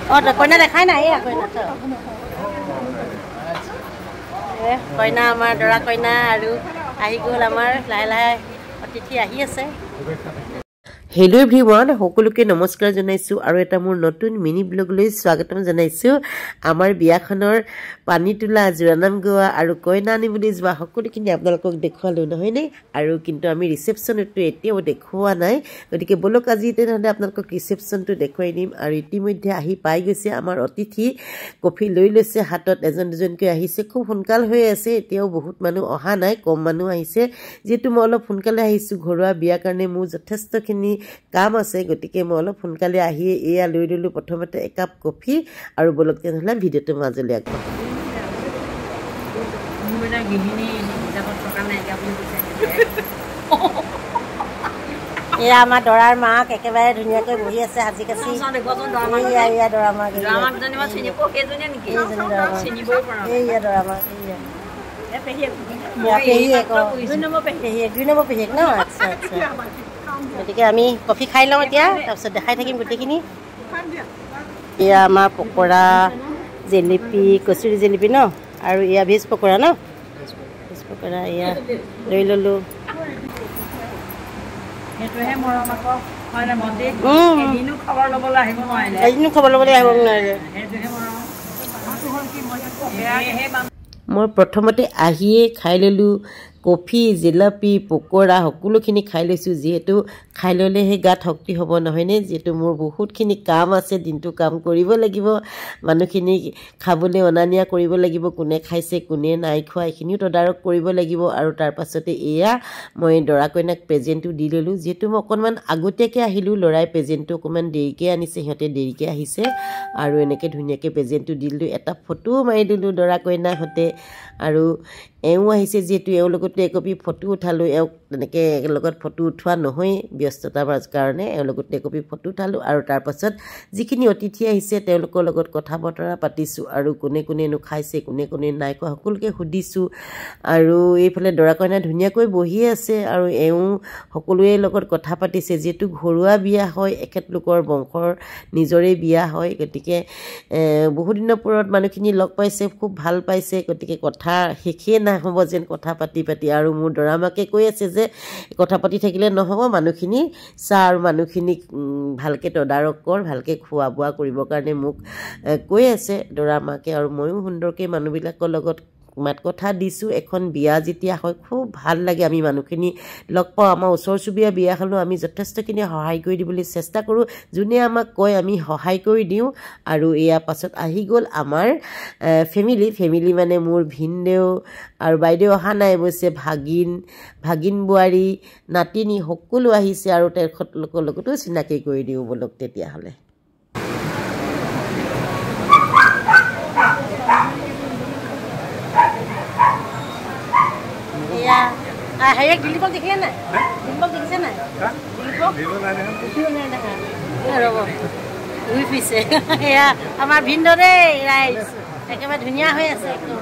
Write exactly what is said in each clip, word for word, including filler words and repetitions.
Oh, the koi na dekhai na ei koi na to. Eh, koi na amar dora koi na aru ahi gol amar lai lai অতিথি আহি আছে hello' everyone সকলোকে নমস্কাৰ জনাইছো আৰু এটা মোৰ নতুন মিনি ব্লগলৈ স্বাগতম জনাইছো আমাৰ বিয়াখনৰ পানী তোলা জোৰানাম গোৱা আৰু কইনা আনিবলৈ যোৱা সকলোখিনি আপোনালোকক দেখুৱালো নহয় নে আৰু কিন্তু আমি ৰিসেপশ্যনটো এতিয়াও দেখুৱা নাই গতিকে বলক আজি তেনেহলে আপোনালোকক ৰিসেপশ্যনটো দেখুৱাই দিম আৰু ইতিমধ্যে আহি পাই গৈছে আমাৰ অতিথি কফি লৈ লৈছে হাতত এজন দুজনকৈ আহিছে খুব সোনকাল হৈ আছে এতিয়াও বহুত মানুহ অহা নাই কম মানুহ আহিছে যেটো মই অলপ সোনকালে আহিছো ঘৰুৱা বিয়া কাৰণে মোৰ যথেষ্টখিনি কাম আছে গতিকে মই অলপ সোনকালে আহি এয়া লৈ ললো প্ৰথমতে এক কাপ কফি আৰু বলক তেনেহলে ভিডিওটো মাজলৈ আগবঢ়াম মুমেটা গিহিনী হিচাপত থকা নাই আপুনি কৈছে এয়া আমাৰ দৰাৰ মাক একেবাৰে ধুনীয়াকৈ বহি আছে হাজি কাছি এয়া এয়া দৰা মাক দৰা মাক জানিবা চিনি পো কেজনীয়া নেকি চিনিবই পৰা এয়া দৰা মাক এয়া এ পেহিয়ে এয়া পেহিয়ে কো দুই নম্বৰ পেহিয়ে দুই নম্বৰ পেহিয়ে ন আচ্ছা আচ্ছা গতিকে আমি কফি খাই লওঁ এতিয়া তাৰপিছত দেখাই থাকিম গোটেইখিনি এয়া আমাৰ পকৰা জেলেপি কচুৰি জেলেপি ন আৰু এয়া ভেজ পকৰা ন ভেজ পকৰা এয়া লৈ ললো হেতুহে মৰম আকৌ হয় না মতে এদিনো খবৰ লবলৈ আহিব নোৱাৰে এদিনো খবৰ লবলৈ আহিব নোৱাৰে হেতুহে মৰম আটো হল কি মই হে মই প্ৰথমতে আহিয়ে খাই ললো কফি জিলাপি পকৰা সকলোখিনি খাই লৈছো যেহেতু খাই ললে হে গাত শক্তি হ'ব নহয়নে যেটো মোৰ বহুতখিনি কাম আছে দিনটো কাম কৰিব লাগিব মানুহখিনি খাবলৈ অনানিয়া কৰিব লাগিব কোনে খাইছে কোনে নাই খোৱা এখিনিও তদাৰক কৰিব লাগিব আৰু তাৰ পাছতে এয়া মই দৰা কইনাক প্ৰেজেন্টটো দি ললো যেটো মই অকনমান আগতীয়াকে আহিলো লৰাই প্ৰেজেন্টটো অকনমান দেৰিকে আনিছে সিহঁতে দেৰিকে আহিছে আৰু এনেকে ধুনীয়াকে প্ৰেজেন্টটো দিলো এটা ফটো মাৰি দিলো দৰা কইনা হতে আৰু এও আহিছে যেটো এও লগত এক কপি ফটো উঠালো এওক তেনেকে লগত ফটো উঠোৱা নহয় ব্যস্ততাৰ কাৰণে এও লগত এক কপি ফটো উঠালো আৰু তাৰ পাছত যিখিনি অতিথি আহিছে তেওঁলোকৰ লগত কথা বতৰা পাতিছো আৰু কোনে কোনে নো খাইছে কোনে কোনে নাই কোৱা সকলোকে সুধিছো আৰু এইফালে দৰা কইনা ধুনীয়াকৈ বহি আছে আৰু এও সকলোৱে লগত কথা পাতিছে যেটো ঘৰুৱা বিয়া হয় একেট লোকৰ বংশৰ নিজৰে বিয়া হয় গতিকে বহুত দিনৰ পৰত মানুহখিনি লগ পাইছে খুব ভাল পাইছে গতিকে কথা হেখে না হ'ব যেন কথা পাতি পাতি আৰু মোৰ দৰামাকে কৈ আছে যে কথা পাতি থাকিলে নহব মানুহখিনি চা আৰু মানুহখিনি ভালকে তদাৰক কৰ ভালকে খোৱা বোৱা কৰিব কাৰণে মোক কৈ আছে দৰামাকে আৰু ময়ো সুন্দৰকে মানুহবিলাকৰ লগত মাত কথা দিছো এখন বিয়া যেতিয়া হয় খুব ভাল লাগে আমি মানুহখিনি লগ পাওঁ আমাৰ ওচৰ চুবুৰীয়া বিয়া হলো আমি যথেষ্টখিনি সহায় কৰি দিবলৈ চেষ্টা কৰো যোনে আমাক কয় আমি সহায় কৰি দিওঁ আৰু এয়া পাছত আহি গল আমাৰ ফেমিলি ফেমিলি মানে মোৰ ভিনদেউ আৰু বাইদেউ অহা নাই বসে ভাগিন ভাগিন বুৱাৰী নাতিনি সকলো আহিছে আৰু তেখেত লোকৰ লগতো চিনাকি কৰি দিওঁ বলক তেতিয়া হলে Ah, hay que limpar de gente. Limpar de gente. Limpar. Limpar nada. Limpar nada. Claro. Uy, pise. Ya, আমার ভিন্ডরে রাইস। একেবারে ধুনিয়া হয়ে আছে একদম।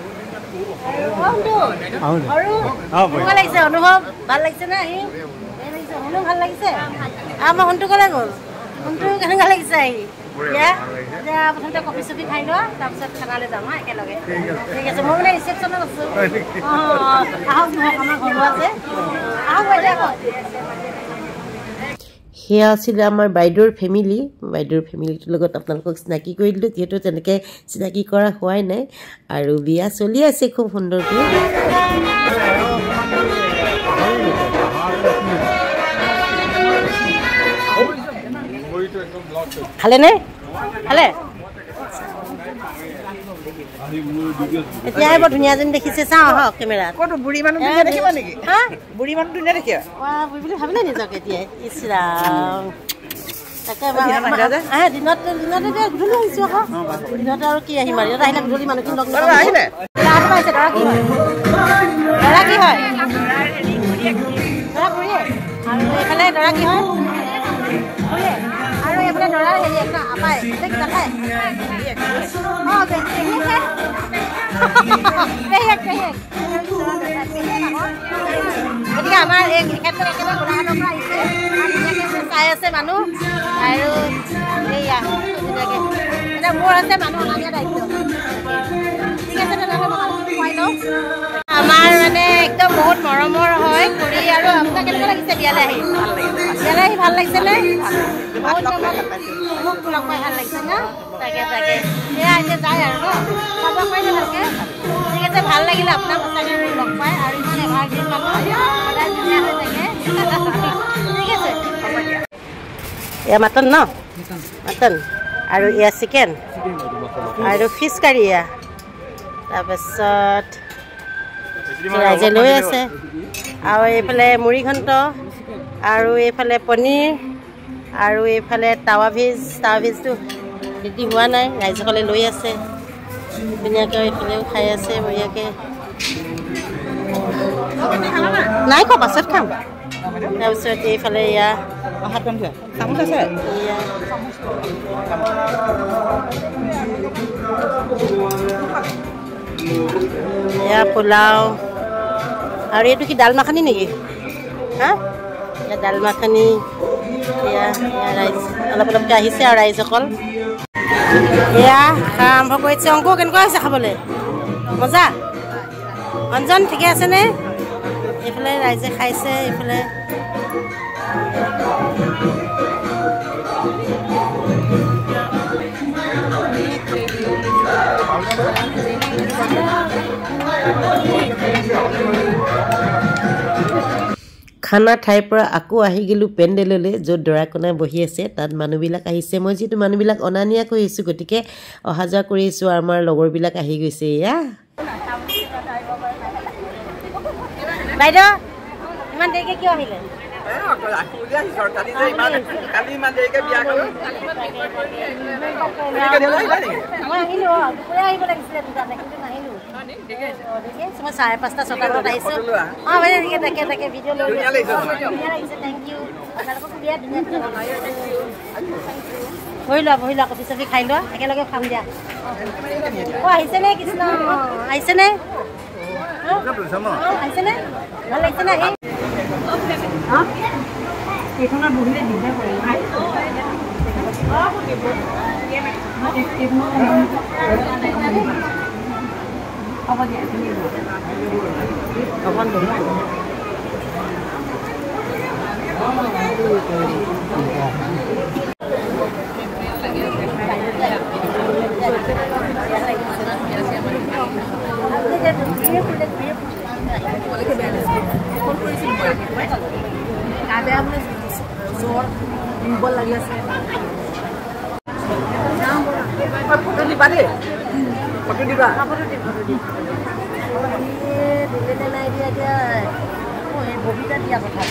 আৰু ভাল লাগিছে অনুভৱ ভাল লাগিছে না হি ভাল লাগিছে অনুভৱ ভাল লাগিছে আমাৰ হন্তু কলে গল হন্তু কেনেকা লাগিছে আহি ইয়া যা প্ৰথমতে কফি চফি খাই লোৱা তাৰপিছত খানালে যাম হা একেলগে ঠিক আছে মই মানে ৰিসেপশ্যনত আছো অ আহক আমাৰ ঘৰ আছে আহক বাইদেউ হেয়া আছিল আমাৰ বাইদেউৰ ফেমিলি বাইদেউৰ ফেমিলিৰ লগত আপোনালোকক চিনাকি কৰি দিলো যেহেতু তেনেকে চিনাকি কৰা হোৱাই নাই আৰু বিয়া চলি আছে খুব সুন্দৰকৈ খালে নে খালে এতিয়া বৰ ধুনীয়া যেন দেখিছে চাওঁ আহক কেমেৰা কত বুঢ়ী মানুহ ধুনীয়া দেখিবা নেকি হা বুঢ়ী মানুহ ধুনীয়া দেখিবা ৱাহ বুঢ়ী বুলি ভাবিলে নিজকে এতিয়া ইছৰাম তাকে আহে দিনত দিনতে গধূলি আহিছো আকৌ দিনতে আৰু কি আহিম আৰু ইয়াত আহিলে গধূলি মানুহখিনি লগ নাপাম আহিলে লাভ পাইছে দৰা কি হয় দৰা কি হয় দৰা বুঢ়ী আৰু এইফালে দৰা কি হয় বুঢ়ী আৰু এইফালে দৰা হেৰি একটা আপাই ঠিক দেখাই অ দেখিছে পেহিয়েক পেহিয়েক গতিকে আমাৰ এই ক্ষেত্ৰত একেবাৰে গোলাঘাটৰ পৰা আহিছে চাই আছে মানুহ আৰু এইয়া এতিয়া মোৰ আছে মানুহ অনা দিয়া দায়িত্ব ঠিক আছে তেনেহ'লে মই খুৱাই লওঁ আমাৰ মানে একদম বহুত মৰমৰ হয় কৰি আৰু আপোনাক কেনেকুৱা লাগিছে বিয়ালৈ আহি বিয়ালৈ আহি ভাল লাগিছেনে বহুত মোক লগ পাই ভাল লাগিছে ন তাকে তাকে এয়া এতিয়া যায় আৰু ন খাব পাৰিলে ভালকৈ ঠিক আছে ভাল লাগিলে আপোনাক সঁচাকৈ লগ পাই আৰু ইমান এভাৰগ্ৰীণ মানুহ সদায় ধুনীয়া হৈ থাকে ঠিক আছে এয়া মাটন ন মাটন আৰু এয়া চিকেন আৰু ফিছ কাৰী এয়া তাৰপাছত ৰাইজে লৈ আছে আৰু এইফালে মুড়ি ঘণ্ট আৰু এইফালে পনীৰ আৰু এইফালে টাৱা ভেজ টাৱা ভেজটো ৰেডি হোৱা নাই ৰাইজসকলে লৈ আছে ধুনীয়াকৈ এইফালেও খাই আছে বঢ়িয়াকৈ নাই খোৱা পাছত খাম তাৰপিছত এইফালে এয়া এয়া পোলাও আৰু এইটো কি ডাল মাখানি নেকি হা এয়া ডাল মাখানি এয়া এয়া ৰাইজ অলপ অলপকৈ আহিছে আৰু ৰাইজসকল এয়া আৰম্ভ কৰিছে অংক কেনেকুৱা হৈছে খাবলৈ মজা অঞ্জন ঠিকে আছেনে এইফালে ৰাইজে খাইছে এইফালে খানা ঠাইৰ পৰা আকৌ আহি গ'লোঁ পেণ্ডেললৈ য'ত দৰা কইনা বহি আছে তাত মানুহবিলাক আহিছে মই যিহেতু মানুহবিলাক অনা নিয়া কৰি আহিছোঁ গতিকে অহা যোৱা কৰি আহিছোঁ আৰু আমাৰ লগৰবিলাক আহি গৈছে এয়া বাইদেউ ইমান দেৰিকৈ কিয় আহিলে মই চাৰে পাঁচটা ছটা বজাত আহিছোঁ অঁ বাইদেউ তাকে তাকে ভিডিঅ' লৈ ধুনীয়া লাগিছে থেংক ইউ আপোনালোকক বিয়া ধুনীয়া বহি লোৱা বহি লোৱা কফি চফি খাই লোৱা একেলগে খাম দিয়া অঁ আহিছেনে কৃষ্ণ আহিছেনে আহিছেনে ভাল লাগিছেনে আহি এইখনত বহিলে দিগদাৰ কৰে হ'ব দিয়া অকণ জ্বৰ দুৰ্বল লাগি আছে ফটো দিবা দেই ফটো দিবা ফটো দিম ফটো দিম দিলে নাই দিয়া এতিয়া এই ববিতা দিয়া কথা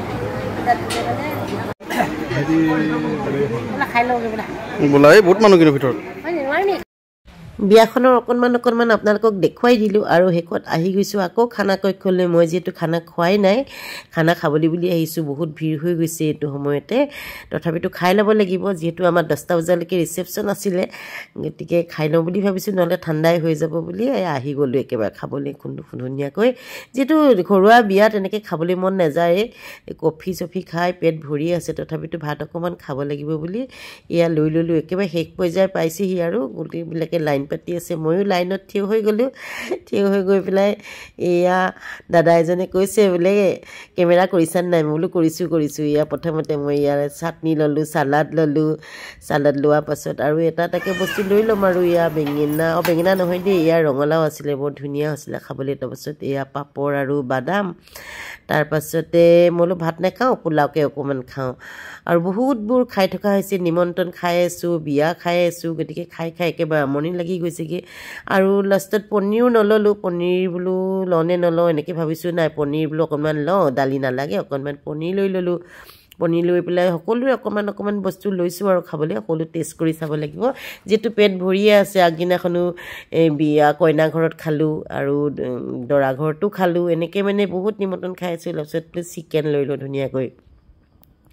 খাই লওঁগে বোলা বোলা এই বহুত মানুহ কিন্তু ভিতৰত বিয়াখনৰ অকণমান অকণমান আপোনালোকক দেখুৱাই দিলোঁ আৰু শেষত আহি গৈছোঁ আকৌ খানা কক্ষলৈ মই যিহেতু খানা খোৱাই নাই খানা খাবলৈ বুলি আহিছোঁ বহুত ভিৰ হৈ গৈছে এইটো সময়তে তথাপিতো খাই ল'ব লাগিব যিহেতু আমাৰ দহটা বজালৈকে ৰিচেপশ্যন আছিলে গতিকে খাই লওঁ বুলি ভাবিছোঁ নহ'লে ঠাণ্ডাই হৈ যাব বুলি আহি গ'লোঁ একেবাৰে খাবলৈ ধুনীয়াকৈ যিহেতু ঘৰুৱা বিয়া তেনেকৈ খাবলৈ মন নাযায় কফি চফি খাই পেট ভৰি আছে তথাপিতো ভাত অকণমান খাব লাগিব বুলি এয়া লৈ ল'লোঁ একেবাৰে শেষ পৰ্যায় পাইছেহি আৰু গোটেইবিলাকে লাইন পাতি আছে ময়ো লাইনত থিয় হৈ গ'লোঁ থিয় হৈ গৈ পেলাই এয়া দাদা এজনে কৈছে বোলে কেমেৰা কৰিছা নাই মই বোলো কৰিছোঁ কৰিছোঁ এয়া প্ৰথমতে মই ইয়াৰ চাটনি ল'লোঁ চালাড ল'লোঁ চালাড লোৱাৰ পাছত আৰু এটা এটাকৈ বস্তু লৈ ল'ম আৰু এয়া বেঙেনা অঁ বেঙেনা নহয় দেই এয়া ৰঙালাও আছিলে বৰ ধুনীয়া হৈছিলে খাবলৈ তাৰপাছত এয়া পাপৰ আৰু বাদাম তাৰপাছতে মই বোলো ভাত নাখাওঁ পোলাওকে অকণমান খাওঁ আৰু বহুতবোৰ খাই থকা হৈছে নিমন্ত্ৰণ খাই আছোঁ বিয়া খাই আছোঁ গতিকে খাই খাই একেবাৰে আমনি লাগি গৈছেগৈ আৰু লাষ্টত পনীৰো নল'লোঁ পনীৰ বোলো লওঁ নে নলওঁ এনেকৈ ভাবিছোঁ নাই পনীৰ বোলো অকণমান লওঁ দালি নালাগে অকণমান পনীৰ লৈ ল'লোঁ পনীৰ লৈ পেলাই সকলোৰে অকণমান অকণমান বস্তু লৈছোঁ আৰু খাবলৈ সকলো টেষ্ট কৰি চাব লাগিব যিহেতু পেট ভৰিয়ে আছে আগদিনাখনো এই বিয়া কইনা ঘৰত খালোঁ আৰু দৰা ঘৰতো খালোঁ এনেকৈ মানে বহুত নিমন্ত্ৰণ খাই আছোঁ তাৰপিছত চিকেন লৈ লওঁ ধুনীয়াকৈ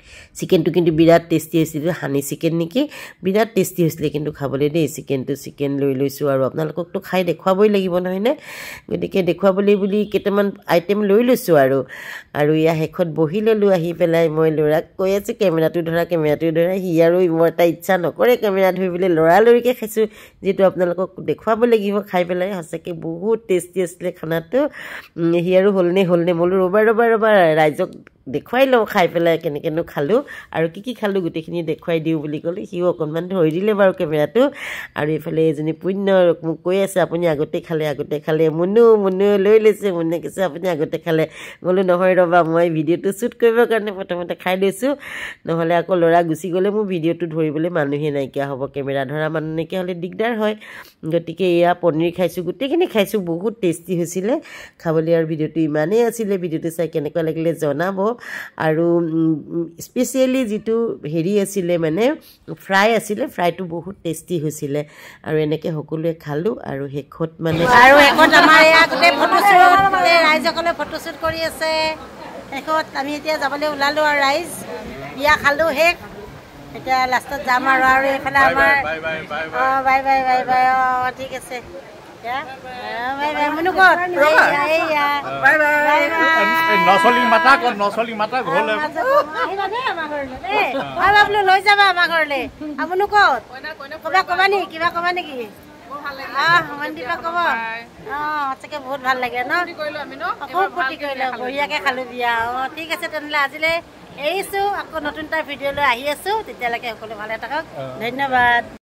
চিকেনটো কিন্তু বিৰাট টেষ্টি হৈছিল হানি চিকেন নেকি বিৰাট টেষ্টি হৈছিলে কিন্তু খাবলৈ দেই চিকেনটো চিকেন লৈ লৈছোঁ আৰু আপোনালোককতো খাই দেখুৱাবই লাগিব নহয়নে গতিকে দেখুৱাবলৈ বুলি কেইটামান আইটেম লৈ লৈছোঁ আৰু আৰু ইয়া শেষত বহি ল'লোঁ আহি পেলাই মই ল'ৰাক কৈ আছোঁ কেমেৰাটো ধৰা কেমেৰাটো ধৰা সি আৰু মোৰ এটা ইচ্ছা নকৰে কেমেৰা ধৰিবলৈ লৰালৰিকৈ খাইছোঁ যিহেতু আপোনালোকক দেখুৱাব লাগিব খাই পেলাই সঁচাকৈ বহুত টেষ্টি আছিলে খানাটো সি আৰু হ'লনে হ'লনে মই ৰ'বা ৰ'বা ৰ'বা ৰাইজক দেখুৱাই লওঁ খাই পেলাই কেনেকৈনো খালোঁ আৰু কি কি খালোঁ গোটেইখিনি দেখুৱাই দিওঁ বুলি ক'লে সিও অকণমান ধৰি দিলে বাৰু কেমেৰাটো আৰু এইফালে এজনী পুণ্য মোক কৈ আছে আপুনি আগতে খালে আগতে খালে মুনু মুনু লৈ লৈছে মুনুৱে কৈছে আপুনি আগতে খালে বোলো নহয় ৰ'বা মই ভিডিঅ'টো শ্বুট কৰিবৰ কাৰণে প্ৰথমতে খাই লৈছোঁ নহ'লে আকৌ ল'ৰা গুচি গ'লে মোৰ ভিডিঅ'টো ধৰিবলৈ মানুহে নাইকিয়া হ'ব কেমেৰা ধৰা মানুহ নাইকিয়া হ'লে দিগদাৰ হয় গতিকে এয়া পনীৰ খাইছোঁ গোটেইখিনি খাইছোঁ বহুত টেষ্টি হৈছিলে খাবলৈ আৰু ভিডিঅ'টো ইমানেই আছিলে ভিডিঅ'টো চাই কেনেকুৱা লাগিলে জনাব আৰু স্পেচিয়েলি যিটো হেৰি আছিলে মানে ফ্ৰাই আছিলে ফ্ৰাইটো বহুত টেষ্টি হৈছিলে আৰু এনেকৈ সকলোৱে খালোঁ আৰু শেষত মানে আৰু শেষত আমাৰ ইয়াত গোটেই ফটোশ্বুট ৰাইজসকলে ফটোশ্বুট কৰি আছে শেষত আমি এতিয়া যাবলৈ ওলালোঁ আৰু ৰাইজ বিয়া খালোঁ শেষ এতিয়া লাষ্টত যাম আৰু আৰু এইফালে আমাৰ অঁ বাই বাই বাই বাই অঁ ঠিক আছে বাই বাই মুনু ক'ত এইয়া বাই বাই নচলি মাতা ক'ত নচলি মাতা ঘৰলৈ আহিবা দেই আমাৰ ঘৰলৈ দেই বাই বাই বোলো লৈ যাবা আমাৰ ঘৰলৈ আপুনি ক'ত ক'বা ক'বা নেকি কিবা ক'বা নেকি আহ মনদীপা ক'ব অঁ সঁচাকৈ বহুত ভাল লাগে ন খুব ফূৰ্তি কৰিলোঁ বঢ়িয়াকৈ খালোঁ বিয়া অঁ ঠিক আছে তেনেহ'লে আজিলৈ এৰিছোঁ আকৌ নতুন এটা ভিডিঅ'লৈ আহি আছোঁ তেতিয়ালৈকে সকলো ভালে থাকক ধন্যবাদ।